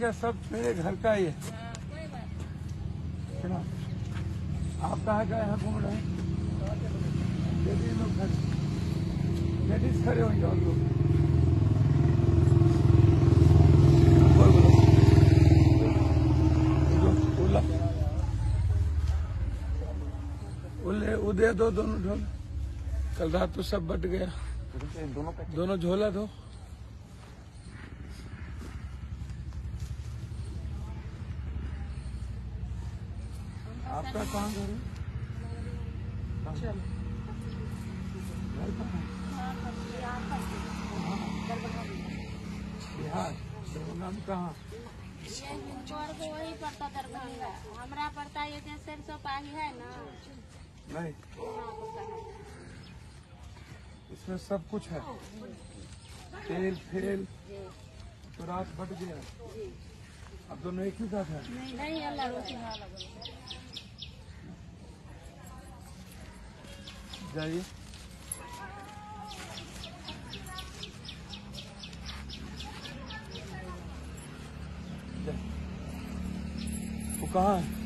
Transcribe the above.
बेटा सब मेरे घर का ही है। सुना, आप कहाँ का यहाँ घूम रहे हैं? लेडीज लोग खड़े, लेडीज खड़े होंगे और लोग। उदय दो दोनों झोला, कल रात तो सब बट गया। दोनों झोला दो। आपका कहाँ घर है? बिहार दरभंगा में कहाँ? को वही पड़ता दरभंगा, हमारा पड़ता ये सरसों पाही है ना। नहीं, इसमें सब कुछ है, तेल फेल। तो रात बट गया, अब दोनों एक ही साथ है? नहीं, अलग जाइए। वो कहाँ है?